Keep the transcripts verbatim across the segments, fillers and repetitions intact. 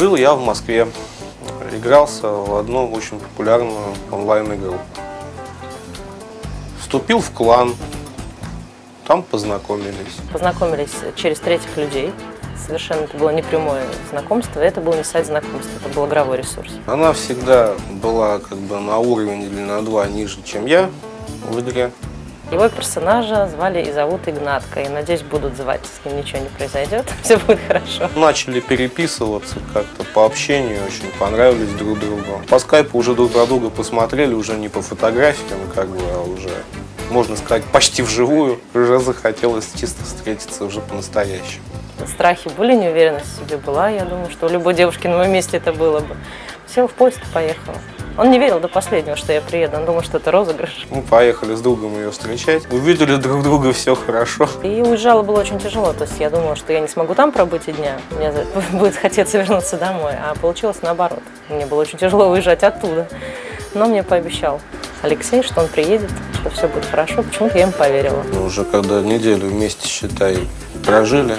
Жил я в Москве, игрался в одну очень популярную онлайн-игру. Вступил в клан, там познакомились. Познакомились через третьих людей. Совершенно это было не прямое знакомство, это был не сайт знакомств, это был игровой ресурс. Она всегда была как бы на уровень или на два ниже, чем я в игре. Его персонажа звали и зовут Игнатка, и, надеюсь, будут звать, с ним ничего не произойдет, все будет хорошо. Начали переписываться как-то по общению, очень понравились друг другу. По скайпу уже друг на друга посмотрели, уже не по фотографиям, как бы, а уже, можно сказать, почти вживую. Уже захотелось чисто встретиться уже по-настоящему. Страхи были, неуверенность в себе была, я думаю, что у любой девушки на моем месте это было бы. Села в поезд и поехала. Он не верил до последнего, что я приеду, он думал, что это розыгрыш. Мы поехали с другом ее встречать, увидели друг друга, все хорошо. И уезжала было очень тяжело, то есть я думала, что я не смогу там пробыть и дня, мне будет хотеться вернуться домой, а получилось наоборот. Мне было очень тяжело уезжать оттуда, но мне пообещал Алексей, что он приедет, что все будет хорошо, почему-то я ему поверила. Ну, уже когда неделю вместе, считай, прожили,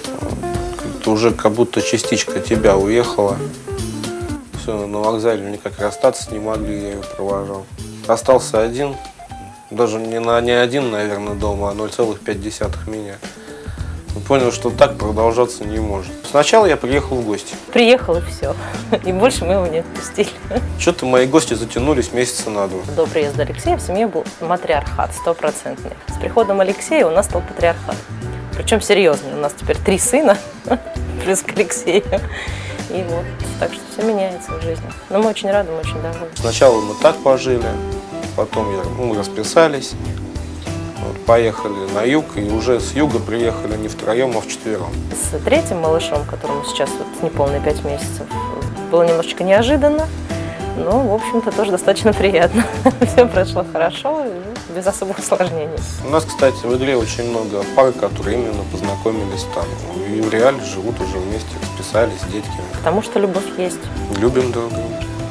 уже как будто частичка тебя уехала. Все, на вокзале никак расстаться не могли, я ее провожал. Остался один, даже не, на, не один, наверное, дома, а ноль целых пять десятых меня. Понял, что так продолжаться не может. Сначала я приехал в гости. Приехал и все, и больше мы его не отпустили. Что-то мои гости затянулись месяца на два. До приезда Алексея в семье был матриархат, стопроцентный. С приходом Алексея у нас стал патриархат. Причем серьезный, у нас теперь три сына, плюс к Алексею. И вот, так что все меняется в жизни. Но мы очень рады, мы очень довольны. Сначала мы так пожили, потом я, ну, мы расписались, вот, поехали на юг, и уже с юга приехали не втроем, а вчетвером. С третьим малышом, которому сейчас вот неполные пять месяцев, было немножечко неожиданно, но, в общем-то, тоже достаточно приятно. Все прошло хорошо, без особых осложнений. У нас, кстати, в игре очень много пар, которые именно познакомились там. И в реале живут уже вместе, списались с детками. Потому что любовь есть. Любим друг друга.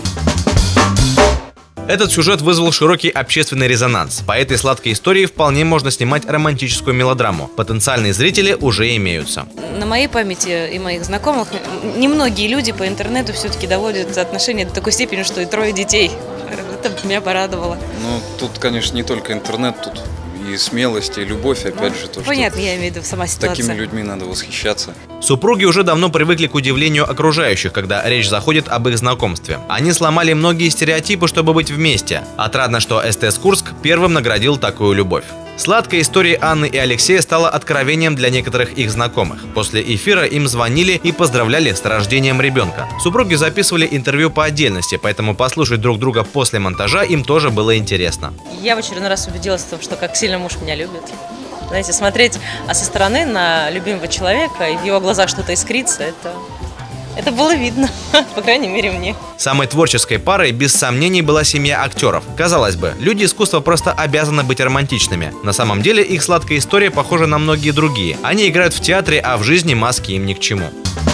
Этот сюжет вызвал широкий общественный резонанс. По этой сладкой истории вполне можно снимать романтическую мелодраму. Потенциальные зрители уже имеются. На моей памяти и моих знакомых немногие люди по интернету все-таки доводят отношения до такой степени, что и трое детей. Это меня порадовало. Ну, тут, конечно, не только интернет, тут и смелость, и любовь, опять же. То, понятно, что я имею в виду сама ситуация. Такими людьми надо восхищаться. Супруги уже давно привыкли к удивлению окружающих, когда речь заходит об их знакомстве. Они сломали многие стереотипы, чтобы быть вместе. Отрадно, что СТС Курск первым наградил такую любовь. Сладкая история Анны и Алексея стала откровением для некоторых их знакомых. После эфира им звонили и поздравляли с рождением ребенка. Супруги записывали интервью по отдельности, поэтому послушать друг друга после монтажа им тоже было интересно. Я в очередной раз убедилась в том, что как сильно муж меня любит. Знаете, смотреть а со стороны на любимого человека и в его глазах что-то искрится, это... Это было видно, по крайней мере, мне. Самой творческой парой, без сомнений, была семья актеров. Казалось бы, люди искусства просто обязаны быть романтичными. На самом деле, их сладкая история похожа на многие другие. Они играют в театре, а в жизни маски им ни к чему.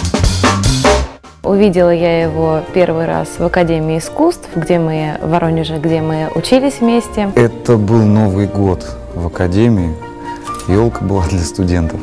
Увидела я его первый раз в Академии искусств, где мы, в Воронеже, где мы учились вместе. Это был Новый год в Академии. Елка была для студентов.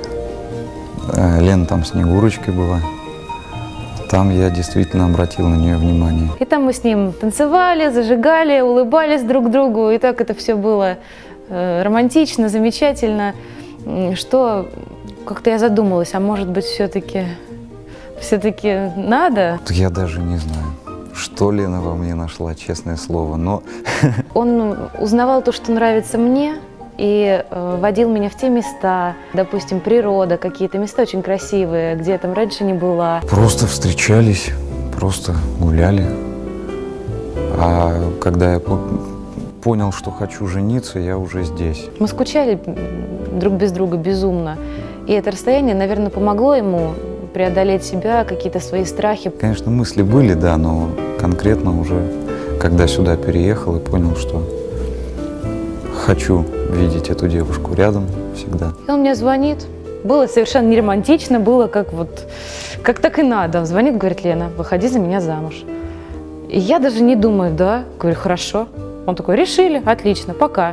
Лена там Снегурочкой была. Там я действительно обратил на нее внимание. И там мы с ним танцевали, зажигали, улыбались друг другу. И так это все было э, романтично, замечательно, что как-то я задумалась, а может быть, все-таки все-таки надо? Я даже не знаю, что Лена во мне нашла, честное слово. Но он узнавал то, что нравится мне, и э, водил меня в те места, допустим, природа, какие-то места очень красивые, где я там раньше не была. Просто встречались, просто гуляли. А когда я понял, что хочу жениться, я уже здесь. Мы скучали друг без друга безумно. И это расстояние, наверное, помогло ему преодолеть себя, какие-то свои страхи. Конечно, мысли были, да, но конкретно уже, когда сюда переехал и понял, что хочу видеть эту девушку рядом всегда. И он мне звонит. Было совершенно не романтично, было как вот, как так и надо. Он звонит, говорит: Лена, выходи за меня замуж. И я даже не думаю, да, говорю, хорошо. Он такой: решили, отлично, пока.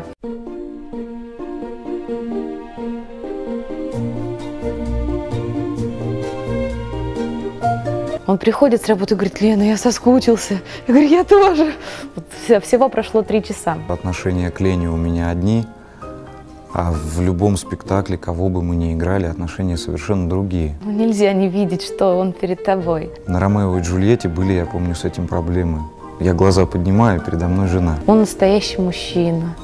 Он приходит с работы и говорит: Лена, я соскучился. Я говорю: я тоже. Вот всего прошло три часа. Отношения к Лене у меня одни, а в любом спектакле, кого бы мы ни играли, отношения совершенно другие. Ну, нельзя не видеть, что он перед тобой. На Ромео и Джульетте были, я помню, с этим проблемы. Я глаза поднимаю, передо мной жена. Он настоящий мужчина.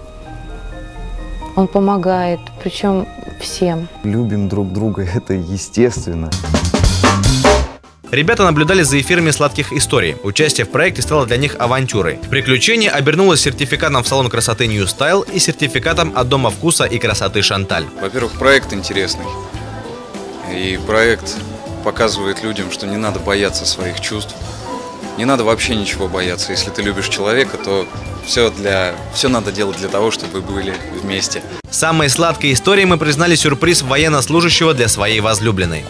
Он помогает, причем всем. Любим друг друга, это естественно. Ребята наблюдали за эфирами «Сладких историй». Участие в проекте стало для них авантюрой. Приключение обернулось сертификатом в салон красоты New Style и сертификатом от Дома вкуса и красоты Шанталь. Во-первых, проект интересный. И проект показывает людям, что не надо бояться своих чувств. Не надо вообще ничего бояться. Если ты любишь человека, то все, для... все надо делать для того, чтобы вы были вместе. Самой сладкой историей мы признали сюрприз военнослужащего для своей возлюбленной.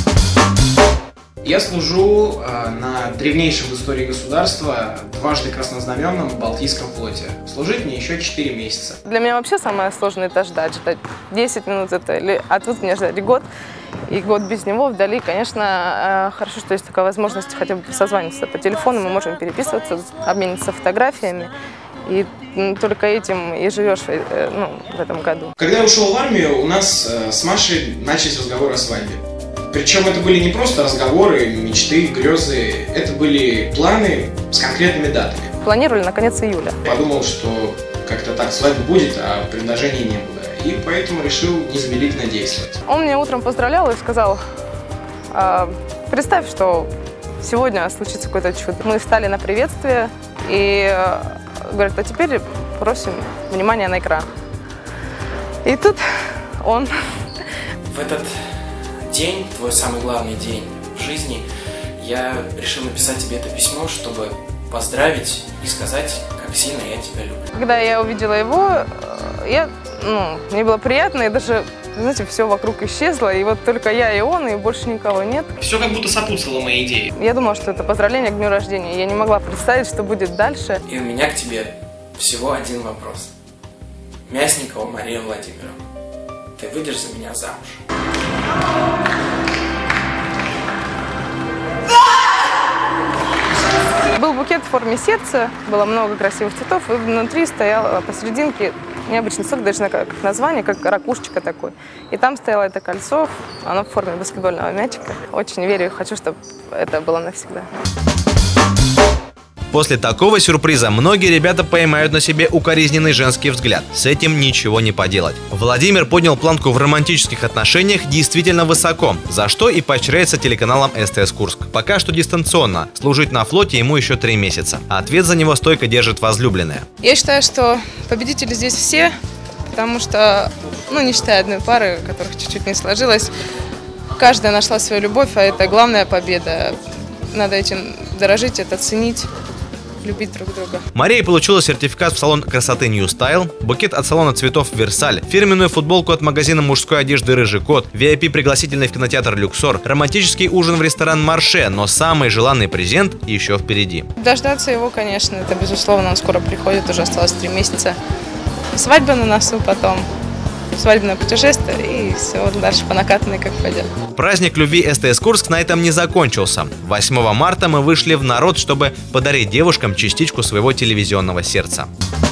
Я служу э, на древнейшем в истории государства дважды краснознаменном Балтийском флоте. Служить мне еще четыре месяца. Для меня вообще самое сложное — это ждать. Ждать десять минут это, или, а тут мне ждать год. И год без него вдали, конечно, э, хорошо, что есть такая возможность хотя бы созваниваться по телефону, мы можем переписываться, обмениваться фотографиями. И ну, только этим и живешь э, ну, в этом году. Когда я ушел в армию, у нас э, с Машей начались разговоры о свадьбе. Причем это были не просто разговоры, мечты, грезы, это были планы с конкретными датами. Планировали на конец июля. Подумал, что как-то так свадьба будет, а предложений не было. И поэтому решил незамедлительно действовать. Он меня утром поздравлял и сказал: э, представь, что сегодня случится какое-то чудо. Мы встали на приветствие и э, говорят: а теперь просим внимания на экран. И тут он... В этот день, твой самый главный день в жизни, я решил написать тебе это письмо, чтобы поздравить и сказать, как сильно я тебя люблю. Когда я увидела его, я, ну, мне было приятно, и даже, знаете, все вокруг исчезло, и вот только я и он, и больше никого нет. Все как будто сопутствовало моей идее. Я думала, что это поздравление к дню рождения, я не могла представить, что будет дальше. И у меня к тебе всего один вопрос. Мясникова Мария Владимировна, ты выйдешь за меня замуж? Был букет в форме сердца, было много красивых цветов, и внутри стоял посерединке необычный цветок, даже как название, как ракушечка такой. И там стояло это кольцо, оно в форме баскетбольного мячика. Очень верю и хочу, чтобы это было навсегда. После такого сюрприза многие ребята поймают на себе укоризненный женский взгляд. С этим ничего не поделать. Владимир поднял планку в романтических отношениях действительно высоко, за что и поощряется телеканалом СТС Курск. Пока что дистанционно. Служить на флоте ему еще три месяца. Ответ за него стойко держит возлюбленная. Я считаю, что победители здесь все, потому что, ну, не считая одной пары, которых чуть-чуть не сложилось, каждая нашла свою любовь, а это главная победа. Надо этим дорожить, это ценить. Любить друг друга. Мария получила сертификат в салон красоты New Style, букет от салона цветов Версаль, фирменную футболку от магазина мужской одежды Рыжий Кот, ви ай пи пригласительный в кинотеатр Люксор, романтический ужин в ресторан Марше, но самый желанный презент еще впереди. Дождаться его, конечно, это безусловно, он скоро приходит, уже осталось три месяца. Свадьба на носу потом. Свадебное путешествие и все дальше по накатанной как пойдет. Праздник любви СТС Курск на этом не закончился. восьмого марта мы вышли в народ, чтобы подарить девушкам частичку своего телевизионного сердца.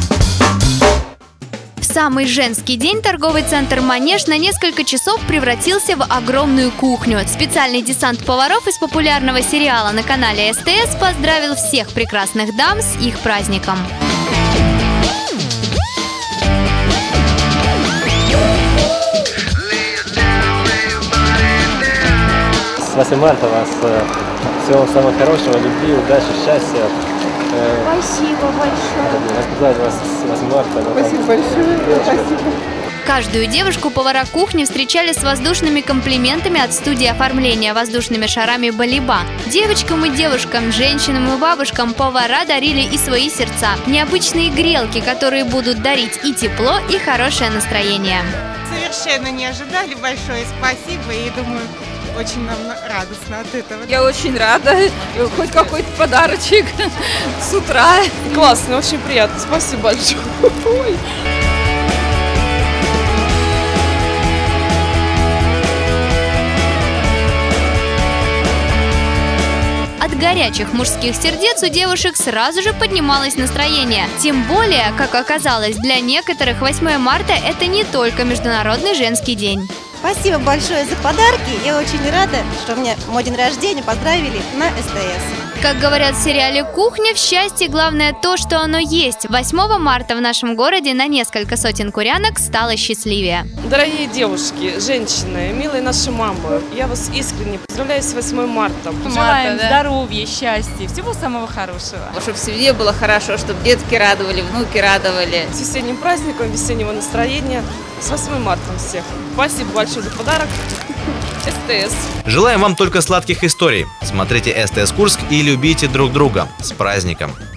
В самый женский день торговый центр «Манеж» на несколько часов превратился в огромную кухню. Специальный десант поваров из популярного сериала на канале СТС поздравил всех прекрасных дам с их праздником. С восьмым марта вас э, всего самого хорошего, любви, удачи, счастья. Э, Спасибо большое. Наказать вас с восьмым марта. Спасибо большое. Спасибо. Каждую девушку повара кухни встречали с воздушными комплиментами от студии оформления воздушными шарами «Балиба». Девочкам и девушкам, женщинам и бабушкам повара дарили и свои сердца. Необычные грелки, которые будут дарить и тепло, и хорошее настроение. Совершенно не ожидали. Большое спасибо. И думаю, очень нам радостно от этого. Я очень рада. Хоть какой-то подарочек с утра. Классно, очень приятно. Спасибо большое. горячих мужских сердец у девушек сразу же поднималось настроение. Тем более, как оказалось, для некоторых восьмое марта – это не только Международный женский день. Спасибо большое за подарки. Я очень рада, что мне мой день рождения поздравили на СТС. Как говорят в сериале «Кухня», в счастье главное то, что оно есть. восьмого марта в нашем городе на несколько сотен курянок стало счастливее. Дорогие девушки, женщины, милые наши мамы, я вас искренне поздравляю с восьмым марта. Желаем да? здоровья, счастья, всего самого хорошего. Чтобы в семье было хорошо, чтобы детки радовали, внуки радовали. С весенним праздником, весеннего настроения. С восьмым марта всех. Спасибо большое за подарок. СТС. Желаем вам только сладких историй. Смотрите СТС Курск и любите друг друга. С праздником!